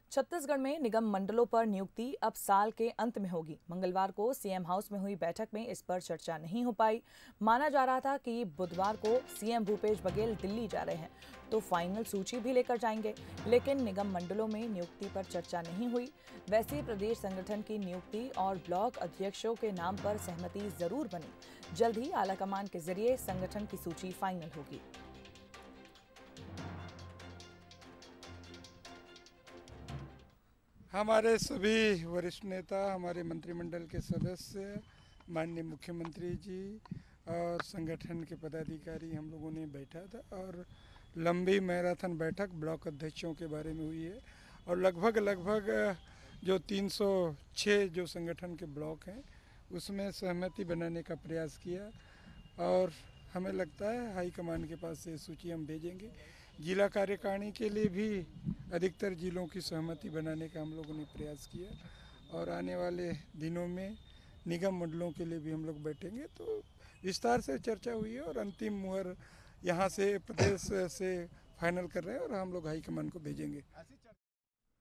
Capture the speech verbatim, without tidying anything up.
छत्तीसगढ़ में निगम मंडलों पर नियुक्ति अब साल के अंत में होगी। मंगलवार को सीएम हाउस में हुई बैठक में इस पर चर्चा नहीं हो पाई। माना जा रहा था कि बुधवार को सीएम भूपेश बघेल दिल्ली जा रहे हैं तो फाइनल सूची भी लेकर जाएंगे, लेकिन निगम मंडलों में नियुक्ति पर चर्चा नहीं हुई। वैसे ही प्रदेश संगठन की नियुक्ति और ब्लॉक अध्यक्षों के नाम पर सहमति जरूर बनी। जल्द ही आलाकमान के जरिए संगठन की सूची फाइनल होगी। हमारे सभी वरिष्ठ नेता, हमारे मंत्रिमंडल के सदस्य, माननीय मुख्यमंत्री जी और संगठन के पदाधिकारी हम लोगों ने बैठा था और लंबी मैराथन बैठक ब्लॉक अध्यक्षों के बारे में हुई है और लगभग लगभग जो तीन सौ छह जो संगठन के ब्लॉक हैं उसमें सहमति बनाने का प्रयास किया और हमें लगता है हाईकमान के पास से सूची हम भेजेंगे। जिला कार्यकारिणी के लिए भी अधिकतर जिलों की सहमति बनाने का हम लोगों ने प्रयास किया और आने वाले दिनों में निगम मंडलों के लिए भी हम लोग बैठेंगे तो विस्तार से चर्चा हुई है और अंतिम मुहर यहाँ से प्रदेश से फाइनल कर रहे हैं और हम लोग हाईकमान को भेजेंगे।